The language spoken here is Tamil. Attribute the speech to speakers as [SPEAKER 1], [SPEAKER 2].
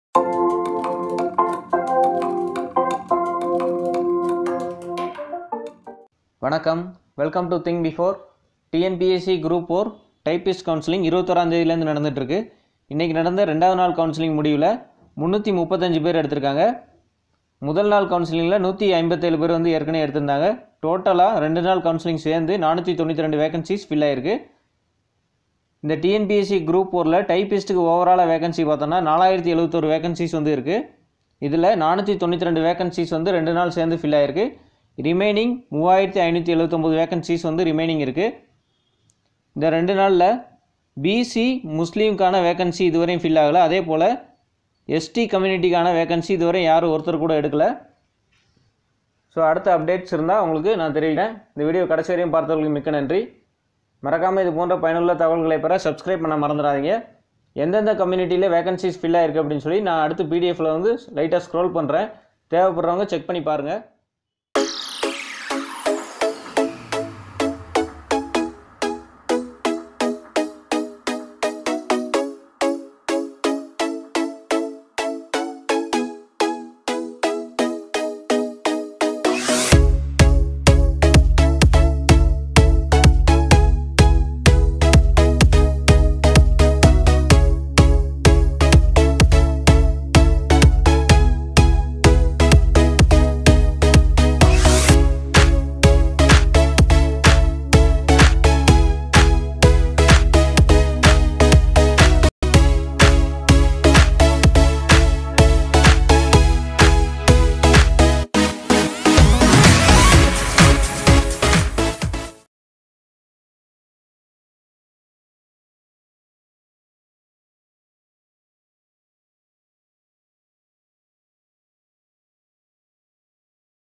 [SPEAKER 1] வணக்கம், welcome to think before. TNPSC group 4 typist counselling 21ஆம் தேதியிலேருந்து நடந்துகிட்ருக்கு. இன்றைக்கி நடந்த 2வது நாள் கவுன்சிலிங் முடிவில் 335 பேர் எடுத்திருக்காங்க. முதல் நாள் கவுன்சிலிங்கில் 157 பேர் வந்து ஏற்கனவே எடுத்திருந்தாங்க. டோட்டலாக 2 நாள் கவுன்சிலிங் சேர்ந்து 492 வேகன்சிஸ் ஃபில் ஆகிருக்கு. இந்த டிஎன்பிஎஸ்சி குரூப் 4ல் டைப்பிஸ்ட்டுக்கு ஓவராலாக வேகன்சி பார்த்தோன்னா 4071 வேகன்சிஸ் வந்து இருக்குது. இதில் 492 வேகன்சிஸ் வந்து 2 நாள் சேர்ந்து ஃபில் ஆகிருக்கு. ரிமைனிங் 3579 வேகன்சிஸ் வந்து ரிமைனிங் இருக்குது. இந்த 2 நாளில் பிசி முஸ்லீம்கான வேகன்சி இதுவரையும் ஃபில் ஆகலை. அதே போல் எஸ்டி கம்யூனிட்டிக்கான வேகன்சி இதுவரை யாரும் ஒருத்தர் கூட எடுக்கலை. ஸோ அடுத்த அப்டேட்ஸ் இருந்தால் உங்களுக்கு நான் தெரிவிக்கிறேன். இந்த வீடியோ கடைசி வரையும் பார்த்தவர்களுக்கு மிக்க நன்றி. மறக்காமல் இது போன்ற பயனுள்ள தகவல்களை பெற சப்ஸ்கிரைப் பண்ண மறந்துடாதீங்க. எந்தெந்த கம்யூனிட்டியில் வேகன்சிஸ் ஃபில் ஆகிருக்கு அப்படின்னு சொல்லி நான் அடுத்து பிடிஎஃப்பில் வந்து லைட்டாக ஸ்க்ரோல் பண்ணுறேன். தேவைப்படுறவங்க செக் பண்ணி பாருங்கள்.